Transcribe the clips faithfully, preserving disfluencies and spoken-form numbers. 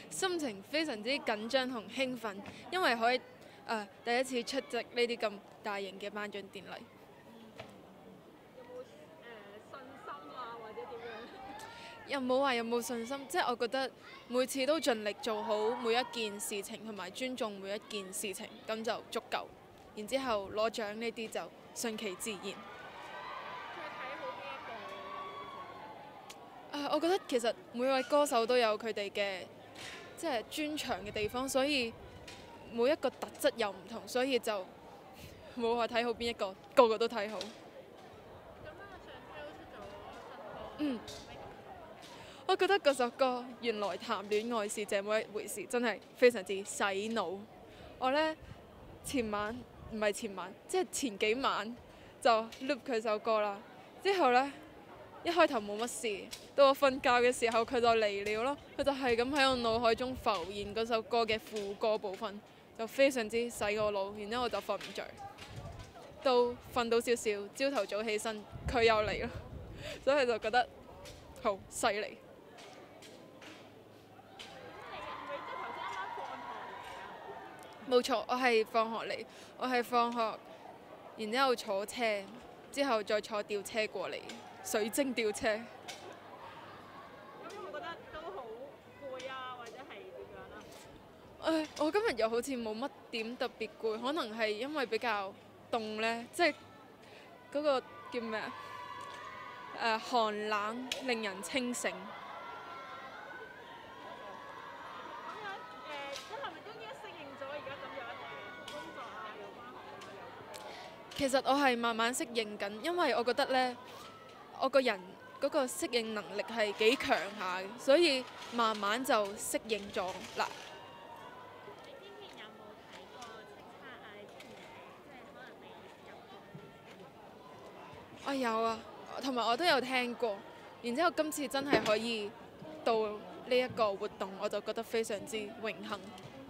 心情非常之緊張同興奮，因為可以誒、呃、第一次出席呢啲咁大型嘅頒獎典禮。 有冇誒、信心啊，或者點樣？ 又冇話有冇信心，即係我覺得每次都盡力做好每一件事情，同埋尊重每一件事情，咁就足夠。然之後攞獎呢啲就順其自然。 最睇好邊一個獎？ 啊，我覺得其實每位歌手都有佢哋嘅即係專長嘅地方，所以每一個特質又唔同，所以就冇話睇好邊一個，個個都睇好。 咁啊，上週出咗新歌， 嗯，我覺得嗰首歌原來談戀愛是這麼一回事，真係非常之洗腦。我呢，前晚唔係前晚，即係前幾晚就 loop 佢首歌啦。之後呢，一開頭冇乜事，到我瞓覺嘅時候佢就嚟了咯。佢就係咁喺我腦海中浮現嗰首歌嘅副歌部分，就非常之洗我腦。然之後我就瞓唔着，到瞓到少少，朝頭早起身佢又嚟咯，所以就覺得好犀利。冇錯，我係放學嚟，我係放學，然之後坐車，之後再坐吊車過嚟，水晶吊車。 咁有冇覺得都好攰啊，或者係點樣啦？ 誒，我今日又好似冇乜點特別攰，可能係因為比較凍呢，即係嗰個叫咩啊？誒，寒冷令人清醒。其實我係慢慢適應緊，因為我覺得呢，我個人嗰個適應能力係幾強下嘅，所以慢慢就適應咗啦。 你之前有冇睇過叱咤啊？你之前即係可能未入過。 我有啊，同埋我都有聽過。然之後今次真係可以到呢一個活動，我就覺得非常之榮幸。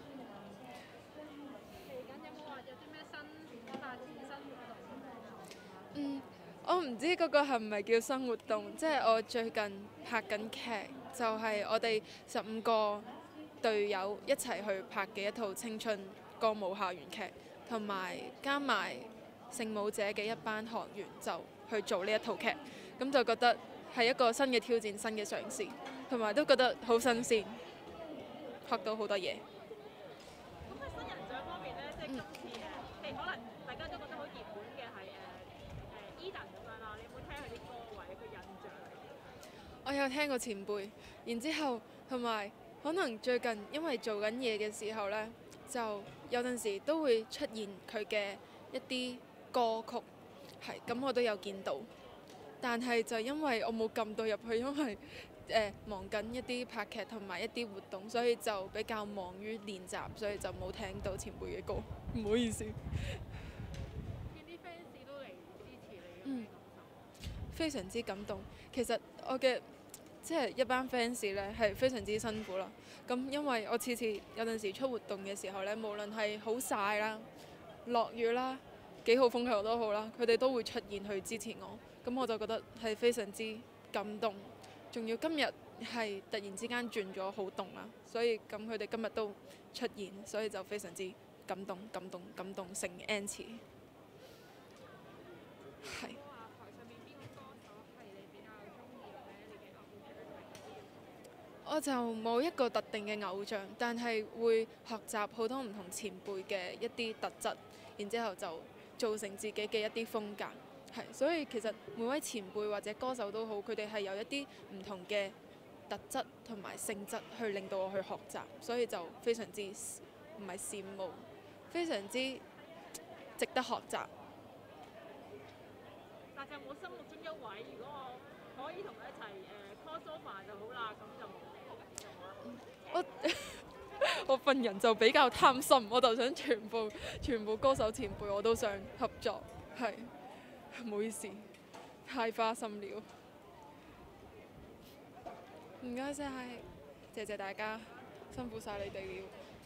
嗯，我唔知嗰個係唔係叫新活動，即係我最近拍緊劇，就係我哋十五個隊友一齊去拍嘅一套青春歌舞校園劇，同埋加埋聖舞者嘅一班學員就去做呢一套劇，咁就覺得係一個新嘅挑戰、新嘅嘗試，同埋都覺得好新鮮，學到好多嘢。 咁喺新人獎方面咧，即係今次誒，譬如可能大家都覺得好熱門嘅係誒誒 Eden 咁樣啦，你有冇聽佢啲歌或者佢印象？ 我有聽過前輩，然之後同埋可能最近因為做緊嘢嘅時候呢，就有陣時都會出現佢嘅一啲歌曲，係咁我都有見到，但係就因為我冇撳到入去，因為誒、呃、忙緊一啲拍劇同埋一啲活動，所以就比較忙於練習，所以就冇聽到前輩嘅歌，唔好意思。 見啲 fans 都嚟支持你， 嗯，非常之感動。其實我嘅即係一班 fans 咧係非常之辛苦啦。咁因為我次次有陣時出活動嘅時候咧，無論係好曬啦、落雨啦、幾號風球都好啦，佢哋都會出現去支持我。咁我就覺得係非常之感動。仲要今日係突然之間轉咗好凍啦，所以咁佢哋今日都出現，所以就非常之感動、感動、感動成 N 次。係。我就冇一個特定嘅偶像，但係會學習好多唔同前輩嘅一啲特質，然之後就造成自己嘅一啲風格。係，所以其實每位前輩或者歌手都好，佢哋係有一啲唔同嘅特質同埋性質去令到我去學習，所以就非常之唔係羨慕，非常之值得學習。 但係有冇心目中一位，如果我可以同佢一齊誒 crossover 就好啦，咁就冇。 我我份人就比較貪心，我就想全部全部歌手前輩我都想合作，係唔好意思，太花心了。唔該晒，謝謝大家，辛苦晒你哋了。